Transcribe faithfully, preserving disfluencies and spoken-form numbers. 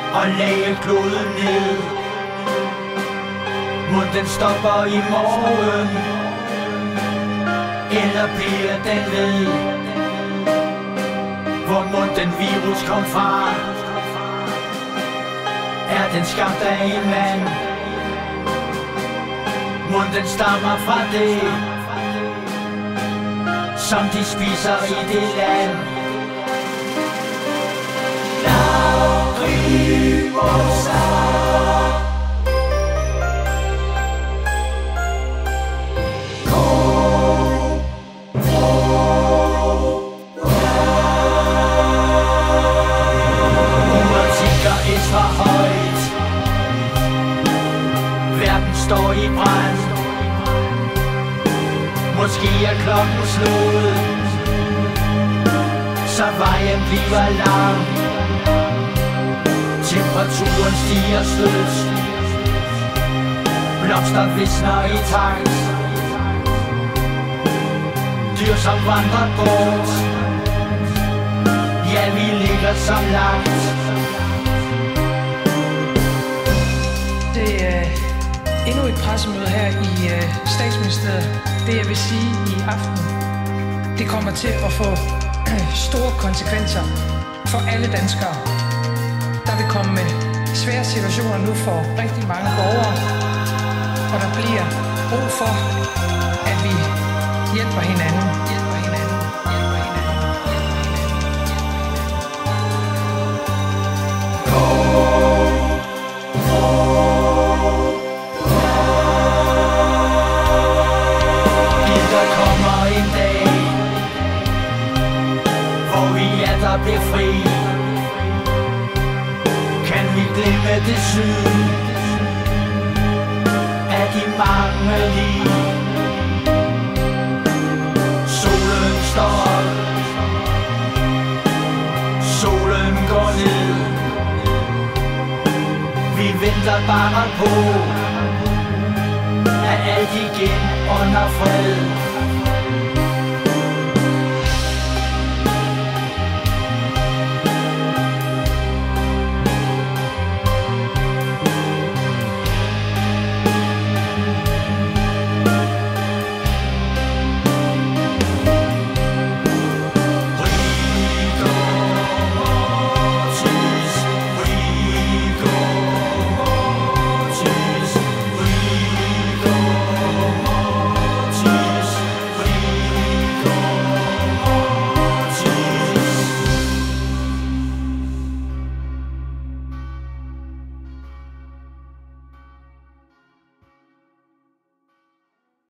og lagde kloden ned. Mon den stopper i morgen, eller bliver den ved? Hvor mon den virus kom fra? Er den skabt af en mand? Mon den stammer fra det, som de spiser i det land? Lacrimosa. Uret tikker ekstra højt, verden står i brand. Måske er klokken slået, så vejen bliver lang. Temperaturen stiger stødt, blomster visner i takt. Dyr som vandrer bort, ja, vi ligger som lagt. Det er endnu et pressemøde her i uh, Statsministeriet. Det jeg vil sige i aften, det kommer til at få store konsekvenser for alle danskere. Der vil komme svære situationer nu for rigtig mange borgere, og der bliver brug for, at vi hjælper hinanden. Hjælper hinanden. Hjælper hinanden. Der kommer en dag, hvor vi atter bliver fri. Kan vi glemme det syn af de mange liv? Solen står op, solen går ned. Vi venter bare på, at alt igen under fred.